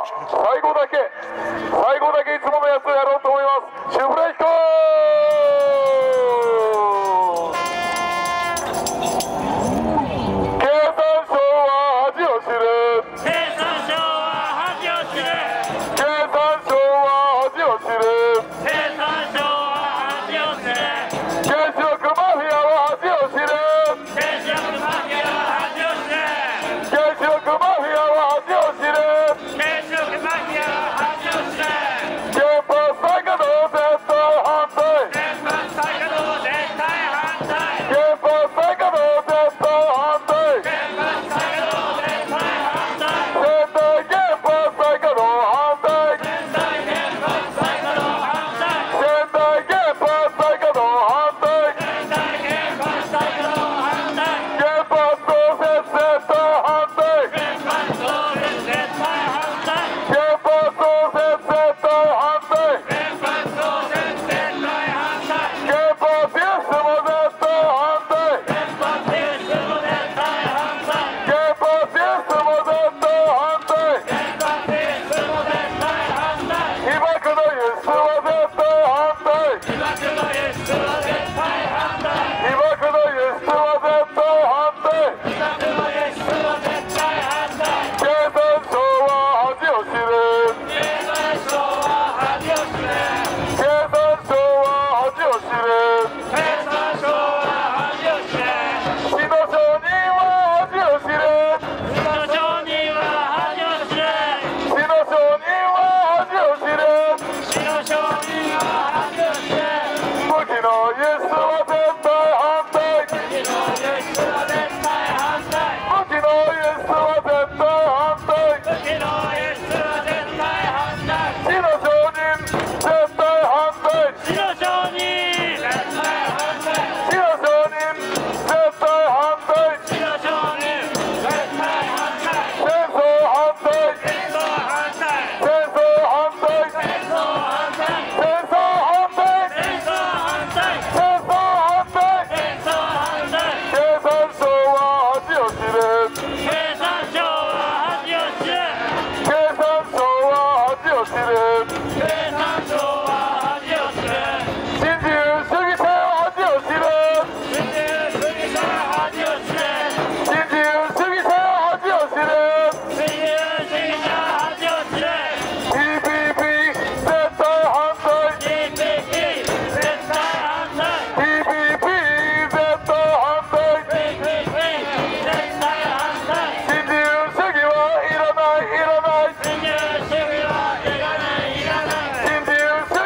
最後だけいつものやつをやろうと思います。シュフレヒコ経産省は恥を知る。経産省は恥を知る。経産省は恥を知る。経産省は恥を知る。原子力マフィアは恥を知る。原子力マフィアは恥を知る。原子力マフィアは恥を知る。原子力マフィアは恥を知る。原発再稼働絶対反対。原発再稼働絶対反対。原発再稼働絶対反対。原発再稼働絶対反対。絶対原発再稼働反対。絶対原発再稼働反対。絶対原発再稼働反対。絶対原発再稼働反対。原発増設絶対反対。原発増設絶対反対。原発増設絶対反対。原発増設絶対反対。原発輸出も絶対反対。原発輸出も絶対反対。原発輸出も絶対反対。原発輸出も絶対反対。被爆の輸出は絶対反対。被爆の輸出は絶対反対。被爆の輸出は絶対反対。被爆の輸出は絶対反対。経産省は恥を知る。経産省は恥を知る。経産省は恥を知る。経産省は恥を知る。死の承認は恥を知る。死の承認は恥を知る。死の承認は恥を知る。死の承認は恥を知る。武器の輸出は絶対反対。武器の輸出は絶対反対。武器の輸出は絶対反対。武器の輸出は絶対反対。死の承認絶対反対。死の承認絶対反対。死の承認絶対反対。死の承認絶対反対。戦争反対。戦争反対。戦争反対。戦争反対。戦争反対。戦争反対。戦争反対。戦争反対。経産省は恥を知る。経産省は恥を知る。経産省は恥を知る。経産省は恥を知る。新自由主義者は恥を知る。新自由主義者は恥を知る。新自由主義者は恥を知る。新自由主義者は恥を知る。TPP 絶対反対。TPP 絶対反対。TPP 絶対反対。TPP 絶対反対。新自由主義はいらないいらない。新自由主義はいらないいらない。新自由主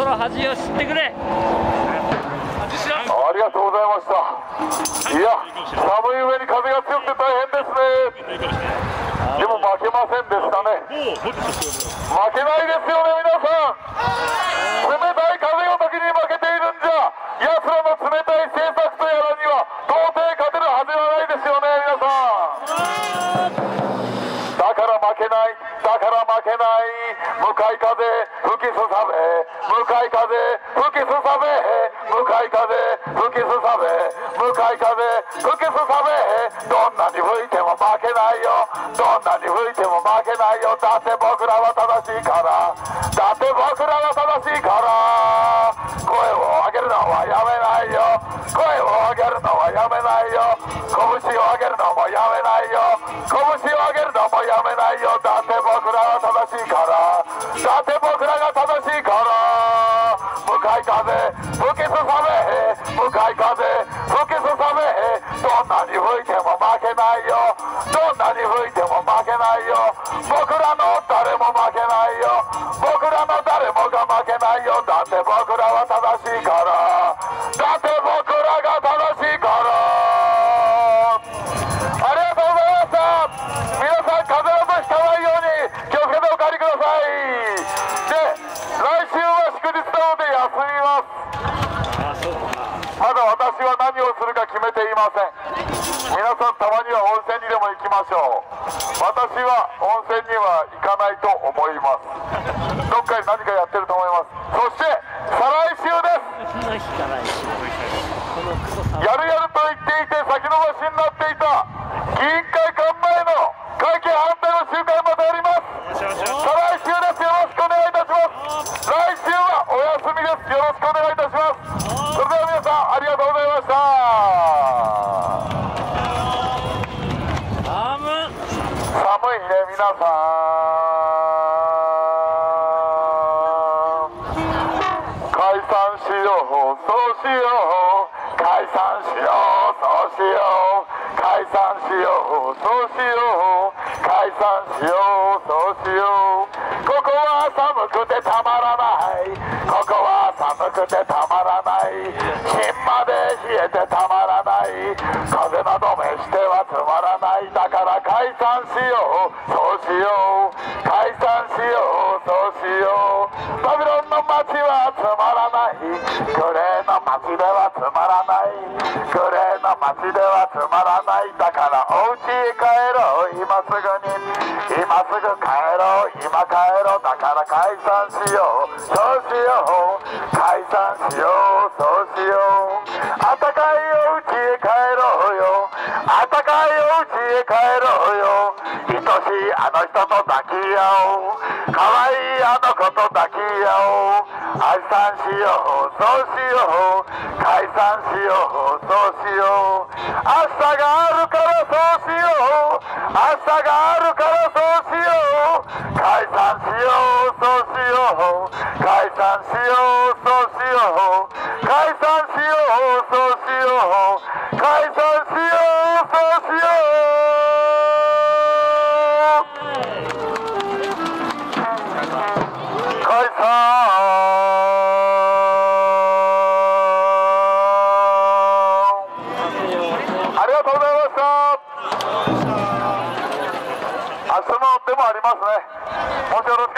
心恥を知ってくれ。 ありがとうございました。いや、寒い上に風が強くて大変ですね。でも負けませんでしたね。負けないですよね、皆さん。冷たい風の時に負けているんじゃ、奴らの冷たい政策とやらには到底勝てるはずはないですよね、皆さん。だから負けない、だから負けない。向かい風吹きすさべ、向かい風吹きすさべ、向かい風吹きすさべ、向かい風吹きすさべ。どんなに吹いても負けないよ、どんなに吹いても負けないよ。だって僕らは正しいから、だって僕らは正しいから。声を上げるのはやめないよ、声を上げるのはやめないよ、拳を上げるのもやめないよ、拳を上げるのもやめないよ。だって僕らは正しいから、だって僕らが正しいから。向かい風吹きすさべ、向かい風吹きすさべ。どんなに吹いても負けないよ、どんなに吹いても負けないよ。僕らの誰も負けないよ、僕らの誰もが負けないよ。だって僕らは正しいから、だって僕らが正しいから。ありがとうございました。皆さん風などひかないように気をつけてお帰りください。で、来週は祝日なので休みます。まだ私は何をするか決めていません。皆さんたまには温泉にでも行きましょう。私は温泉には行かないと思います。どっかに何かやってると思います。そして再来週です。やるやると言っていて先延ばしになっていた議員会館前の会見反対の集会まであります。再来週です。よろしくお願いいたします。来週はお休みです。よろしくお願いいたします。それでは皆さんありがとうございました。寒いね皆さん。解散しよう、そうしよう、解散しよう、そうしよう、解散しよう、そうしよう、解散しよう、そうしよう。ここは寒くてたまらない、ここは寒くてたまらない、芯まで冷えてたまらない、風などめしてはつまらない。だから解散しよう、そうしよう、解散しよう、そうしよう。バビロンの街はつまらない、グレーの街ではつまらない、グレーの街ではつまらない。だからお家へ帰ろう、今すぐに、今すぐ帰ろう、今帰ろう。だから解散しよう、そうしよう、解散しよう、そうしよう。あったかいお家へ帰ろうよ、あったかいお家へ帰ろうよ。愛しいあの人と抱き合おう、かわいいあの子と抱き合おう。解散しよう、そうしよう、解散しよう、そうしよう。明日があるからそうしよう、明日があるからそうしよう。解散しよう、そうしよう、解散しよう、そうしよう、解散しよう、そうしよう、解散しよう、そうしよう。解散。ありがとうございました。明日のデモありますね。もしよろし